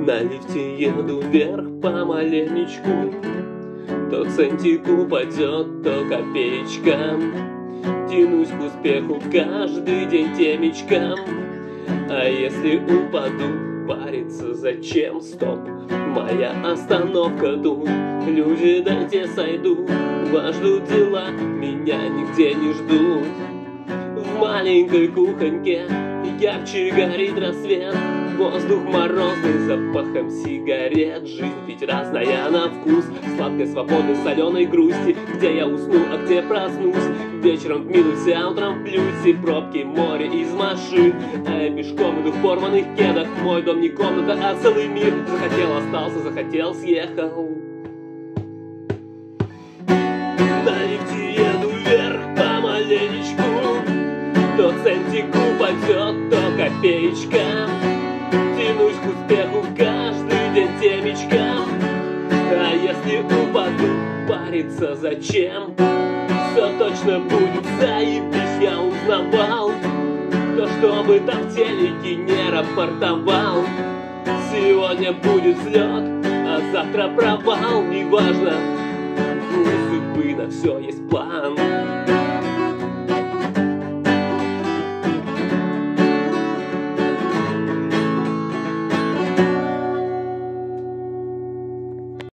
На лифте еду вверх помаленечку. То центик упадет, то копеечка. Тянусь к успеху каждый день темечком. А если упаду, париться зачем? Стоп, моя остановка тут. Люди, дайте сойду. Вас ждут дела, меня нигде не ждут. В маленькой кухоньке ярче горит рассвет. Воздух морозный, запахом сигарет. Жизнь ведь разная на вкус. Сладкой свободы, соленой грусти. Где я усну, а где проснусь. Вечером в минусе, а утром в плюсе. Пробки, море из машин. А я пешком иду в порванных кедах. Мой дом не комната, а целый мир. Захотел, остался, захотел, съехал. На лифте еду вверх помаленечку. То центик упадет, то копеечка. Тянусь к успеху каждый день темечком. А если упаду, париться зачем? Все точно будет заебись, я узнавал. То, что бы там в телеке не рапортовал. Сегодня будет взлет, а завтра провал. Неважно, у судьбы на все есть план.